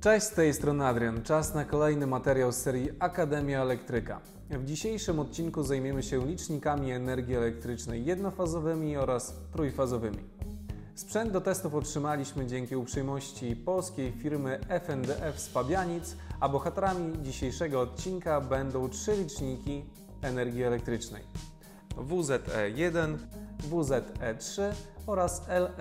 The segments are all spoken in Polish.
Cześć, z tej strony Adrian. Czas na kolejny materiał z serii Akademia Elektryka. W dzisiejszym odcinku zajmiemy się licznikami energii elektrycznej jednofazowymi oraz trójfazowymi. Sprzęt do testów otrzymaliśmy dzięki uprzejmości polskiej firmy FNDF z Pabianic, a bohaterami dzisiejszego odcinka będą trzy liczniki energii elektrycznej: WZE1, WZE3 oraz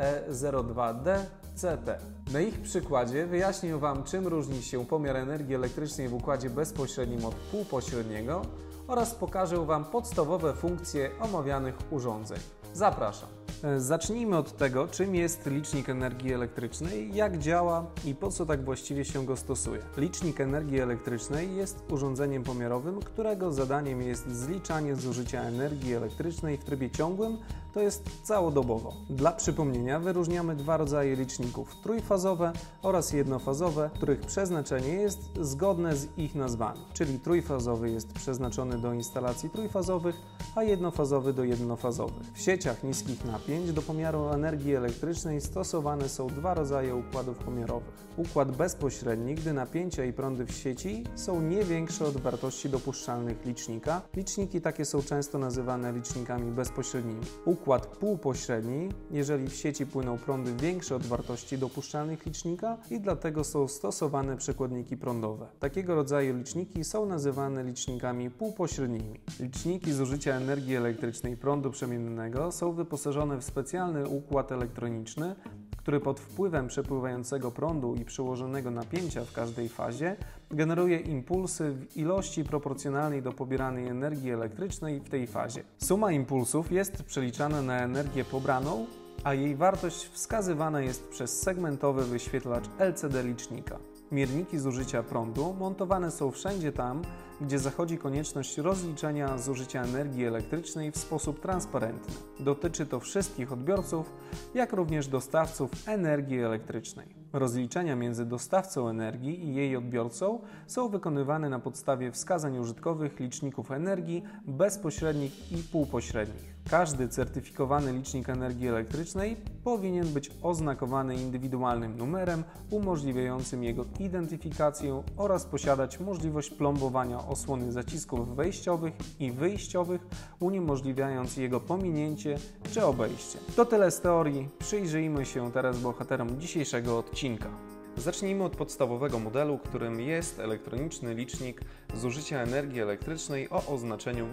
LE02D-CT. Na ich przykładzie wyjaśnię Wam, czym różni się pomiar energii elektrycznej w układzie bezpośrednim od półpośredniego oraz pokażę Wam podstawowe funkcje omawianych urządzeń. Zapraszam. Zacznijmy od tego, czym jest licznik energii elektrycznej, jak działa i po co tak właściwie się go stosuje. Licznik energii elektrycznej jest urządzeniem pomiarowym, którego zadaniem jest zliczanie zużycia energii elektrycznej w trybie ciągłym, to jest całodobowo. Dla przypomnienia wyróżniamy dwa rodzaje liczników: trójfazowe oraz jednofazowe, których przeznaczenie jest zgodne z ich nazwami, czyli trójfazowy jest przeznaczony do instalacji trójfazowych, a jednofazowy do jednofazowych. W sieciach niskich napięć do pomiaru energii elektrycznej stosowane są dwa rodzaje układów pomiarowych. Układ bezpośredni, gdy napięcia i prądy w sieci są nie większe od wartości dopuszczalnych licznika. Liczniki takie są często nazywane licznikami bezpośrednimi. Układ półpośredni, jeżeli w sieci płyną prądy większe od wartości dopuszczalnych licznika i dlatego są stosowane przekładniki prądowe. Takiego rodzaju liczniki są nazywane licznikami półpośrednimi. Liczniki zużycia energii elektrycznej prądu przemiennego są wyposażone w specjalny układ elektroniczny, który pod wpływem przepływającego prądu i przełożonego napięcia w każdej fazie generuje impulsy w ilości proporcjonalnej do pobieranej energii elektrycznej w tej fazie. Suma impulsów jest przeliczana na energię pobraną, a jej wartość wskazywana jest przez segmentowy wyświetlacz LCD licznika. Mierniki zużycia prądu montowane są wszędzie tam, gdzie zachodzi konieczność rozliczenia zużycia energii elektrycznej w sposób transparentny. Dotyczy to wszystkich odbiorców, jak również dostawców energii elektrycznej. Rozliczenia między dostawcą energii i jej odbiorcą są wykonywane na podstawie wskazań użytkowych liczników energii bezpośrednich i półpośrednich. Każdy certyfikowany licznik energii elektrycznej powinien być oznakowany indywidualnym numerem umożliwiającym jego identyfikację oraz posiadać możliwość plombowania osłony zacisków wejściowych i wyjściowych, uniemożliwiając jego pominięcie czy obejście. To tyle z teorii. Przyjrzyjmy się teraz bohaterom dzisiejszego odcinka. Zacznijmy od podstawowego modelu, którym jest elektroniczny licznik zużycia energii elektrycznej o oznaczeniu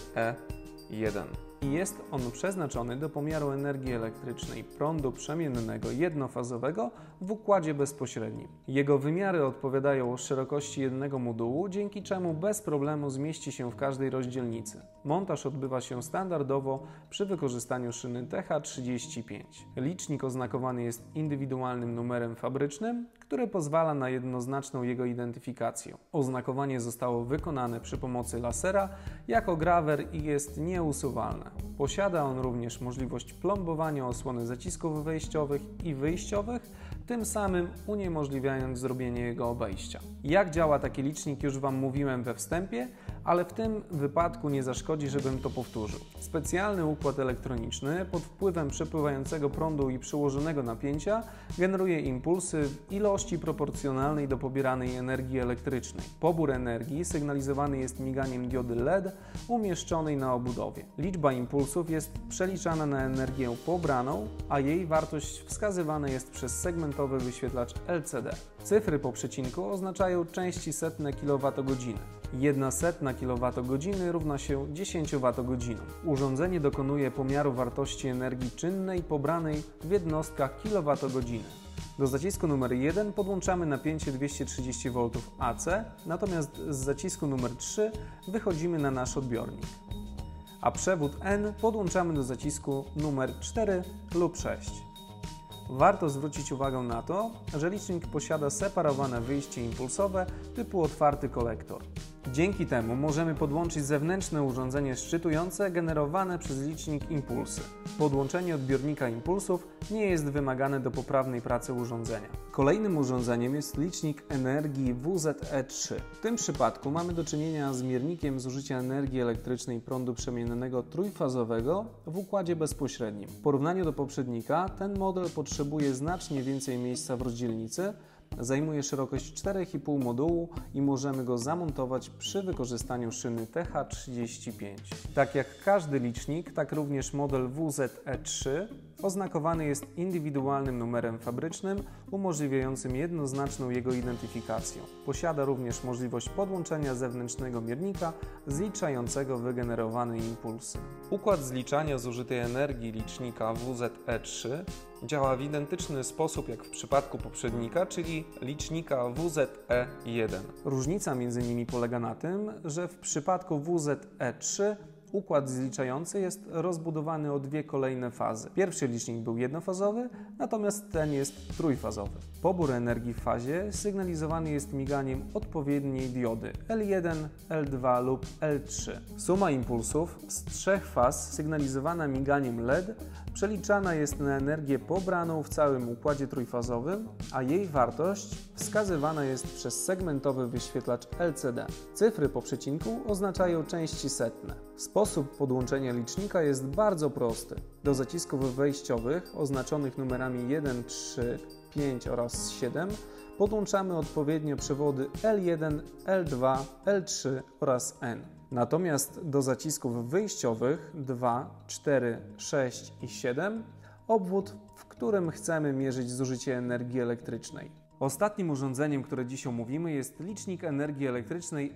WZE1. I jest on przeznaczony do pomiaru energii elektrycznej prądu przemiennego jednofazowego w układzie bezpośrednim. Jego wymiary odpowiadają szerokości jednego modułu, dzięki czemu bez problemu zmieści się w każdej rozdzielnicy. Montaż odbywa się standardowo przy wykorzystaniu szyny TH35. Licznik oznakowany jest indywidualnym numerem fabrycznym, który pozwala na jednoznaczną jego identyfikację. Oznakowanie zostało wykonane przy pomocy lasera jako grawer i jest nieusuwalne. Posiada on również możliwość plombowania osłony zacisków wejściowych i wyjściowych, tym samym uniemożliwiając zrobienie jego obejścia. Jak działa taki licznik, już Wam mówiłem we wstępie, ale w tym wypadku nie zaszkodzi, żebym to powtórzył. Specjalny układ elektroniczny pod wpływem przepływającego prądu i przełożonego napięcia generuje impulsy w ilości proporcjonalnej do pobieranej energii elektrycznej. Pobór energii sygnalizowany jest miganiem diody LED umieszczonej na obudowie. Liczba impulsów jest przeliczana na energię pobraną, a jej wartość wskazywana jest przez segmentowy wyświetlacz LCD. Cyfry po przecinku oznaczają części setne kWh. 1/100 kWh równa się 10 Wh. Urządzenie dokonuje pomiaru wartości energii czynnej pobranej w jednostkach kWh. Do zacisku numer 1 podłączamy napięcie 230 V AC, natomiast z zacisku numer 3 wychodzimy na nasz odbiornik. A przewód N podłączamy do zacisku numer 4 lub 6. Warto zwrócić uwagę na to, że licznik posiada separowane wyjście impulsowe typu otwarty kolektor. Dzięki temu możemy podłączyć zewnętrzne urządzenie szczytujące generowane przez licznik impulsy. Podłączenie odbiornika impulsów nie jest wymagane do poprawnej pracy urządzenia. Kolejnym urządzeniem jest licznik energii WZE3. W tym przypadku mamy do czynienia z miernikiem zużycia energii elektrycznej prądu przemiennego trójfazowego w układzie bezpośrednim. W porównaniu do poprzednika ten model potrzebuje znacznie więcej miejsca w rozdzielnicy, Zajmuje szerokość 4,5 modułu i możemy go zamontować przy wykorzystaniu szyny TH35. Tak jak każdy licznik, tak również model WZE3 oznakowany jest indywidualnym numerem fabrycznym, umożliwiającym jednoznaczną jego identyfikację. Posiada również możliwość podłączenia zewnętrznego miernika zliczającego wygenerowane impulsy. Układ zliczania zużytej energii licznika WZE3 działa w identyczny sposób jak w przypadku poprzednika, czyli licznika WZE1. Różnica między nimi polega na tym, że w przypadku WZE3 układ zliczający jest rozbudowany o dwie kolejne fazy. Pierwszy licznik był jednofazowy, natomiast ten jest trójfazowy. Pobór energii w fazie sygnalizowany jest miganiem odpowiedniej diody L1, L2 lub L3. Suma impulsów z trzech faz sygnalizowana miganiem LED przeliczana jest na energię pobraną w całym układzie trójfazowym, a jej wartość wskazywana jest przez segmentowy wyświetlacz LCD. Cyfry po przecinku oznaczają części setne. Sposób podłączenia licznika jest bardzo prosty. Do zacisków wejściowych oznaczonych numerami 1, 3, 5 oraz 7 podłączamy odpowiednio przewody L1, L2, L3 oraz N. Natomiast do zacisków wyjściowych 2, 4, 6 i 7 obwód, w którym chcemy mierzyć zużycie energii elektrycznej. Ostatnim urządzeniem, które dziś omówimy, jest licznik energii elektrycznej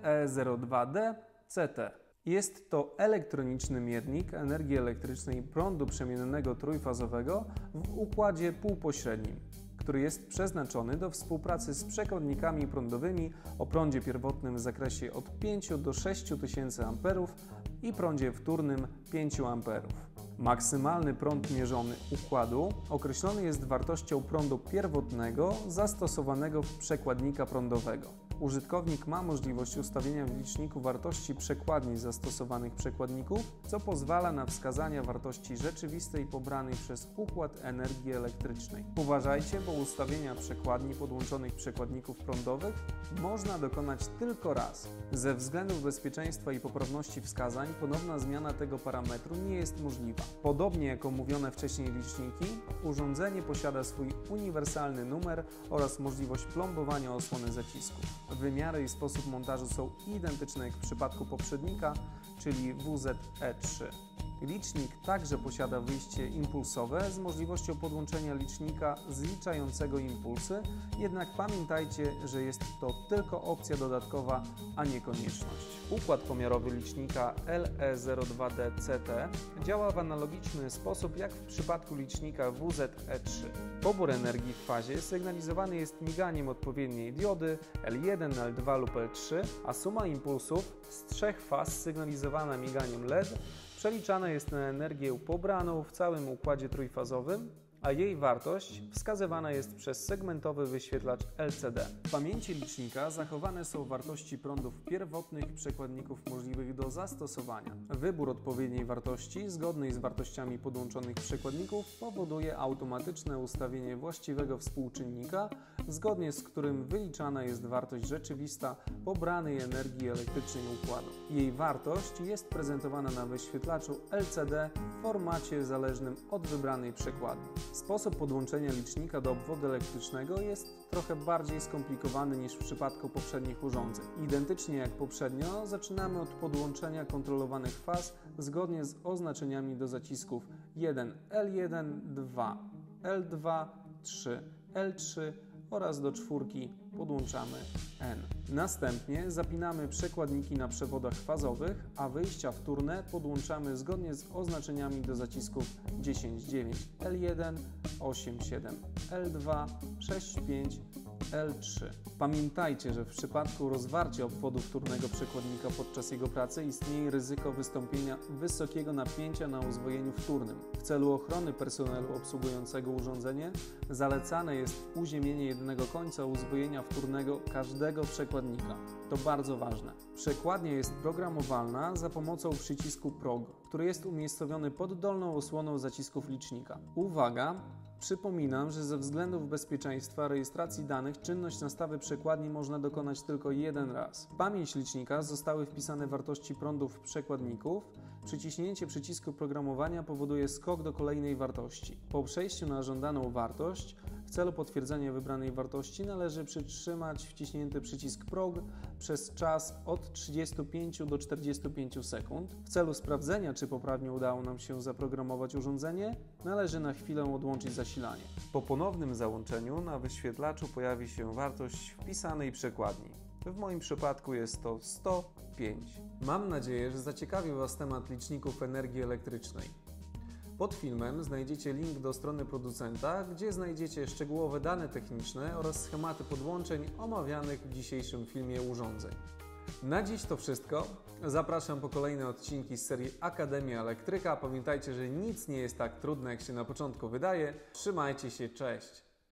LE02D-CT. Jest to elektroniczny miernik energii elektrycznej prądu przemiennego trójfazowego w układzie półpośrednim, który jest przeznaczony do współpracy z przekładnikami prądowymi o prądzie pierwotnym w zakresie od 5 do 6000 A i prądzie wtórnym 5 A. Maksymalny prąd mierzony układu określony jest wartością prądu pierwotnego zastosowanego w przekładnika prądowego. Użytkownik ma możliwość ustawienia w liczniku wartości przekładni zastosowanych przekładników, co pozwala na wskazanie wartości rzeczywistej pobranej przez układ energii elektrycznej. Uważajcie, bo ustawienia przekładni podłączonych przekładników prądowych można dokonać tylko raz. Ze względów bezpieczeństwa i poprawności wskazań ponowna zmiana tego parametru nie jest możliwa. Podobnie jak omówione wcześniej liczniki, urządzenie posiada swój uniwersalny numer oraz możliwość plombowania osłony zacisków. Wymiary i sposób montażu są identyczne jak w przypadku poprzednika, czyli WZE3. Licznik także posiada wyjście impulsowe z możliwością podłączenia licznika zliczającego impulsy, jednak pamiętajcie, że jest to tylko opcja dodatkowa, a nie konieczność. Układ pomiarowy licznika LE02D-CT działa w analogiczny sposób jak w przypadku licznika WZE3. Pobór energii w fazie sygnalizowany jest miganiem odpowiedniej diody L1, L2 lub L3, a suma impulsów z trzech faz sygnalizowana miganiem LED przeliczana jest na energię pobraną w całym układzie trójfazowym, a jej wartość wskazywana jest przez segmentowy wyświetlacz LCD. W pamięci licznika zachowane są wartości prądów pierwotnych przekładników możliwych do zastosowania. Wybór odpowiedniej wartości zgodnej z wartościami podłączonych przekładników powoduje automatyczne ustawienie właściwego współczynnika, zgodnie z którym wyliczana jest wartość rzeczywista pobranej energii elektrycznej układu. Jej wartość jest prezentowana na wyświetlaczu LCD w formacie zależnym od wybranej przekładni. Sposób podłączenia licznika do obwodu elektrycznego jest trochę bardziej skomplikowany niż w przypadku poprzednich urządzeń. Identycznie jak poprzednio, zaczynamy od podłączenia kontrolowanych faz zgodnie z oznaczeniami do zacisków 1 L1, 2 L2, 3 L3 oraz do czwórki podłączamy N. Następnie zapinamy przekładniki na przewodach fazowych, a wyjścia wtórne podłączamy zgodnie z oznaczeniami do zacisków 10,9 L1, 8,7 L2, 6,5 L3. Pamiętajcie, że w przypadku rozwarcia obwodu wtórnego przekładnika podczas jego pracy istnieje ryzyko wystąpienia wysokiego napięcia na uzwojeniu wtórnym. W celu ochrony personelu obsługującego urządzenie zalecane jest uziemienie jednego końca uzwojenia wtórnego każdego przekładnika. To bardzo ważne. Przekładnia jest programowalna za pomocą przycisku PROG, który jest umiejscowiony pod dolną osłoną zacisków licznika. Uwaga! Przypominam, że ze względów bezpieczeństwa rejestracji danych czynność nastawy przekładni można dokonać tylko jeden raz. W pamięć licznika zostały wpisane wartości prądów przekładników. Przyciśnięcie przycisku programowania powoduje skok do kolejnej wartości. Po przejściu na żądaną wartość W celu potwierdzenia wybranej wartości należy przytrzymać wciśnięty przycisk PROG przez czas od 35 do 45 sekund. W celu sprawdzenia, czy poprawnie udało nam się zaprogramować urządzenie, należy na chwilę odłączyć zasilanie. Po ponownym załączeniu na wyświetlaczu pojawi się wartość wpisanej przekładni. W moim przypadku jest to 105. Mam nadzieję, że zaciekawił Was temat liczników energii elektrycznej. Pod filmem znajdziecie link do strony producenta, gdzie znajdziecie szczegółowe dane techniczne oraz schematy podłączeń omawianych w dzisiejszym filmie urządzeń. Na dziś to wszystko. Zapraszam po kolejne odcinki z serii Akademia Elektryka. Pamiętajcie, że nic nie jest tak trudne, jak się na początku wydaje. Trzymajcie się, cześć!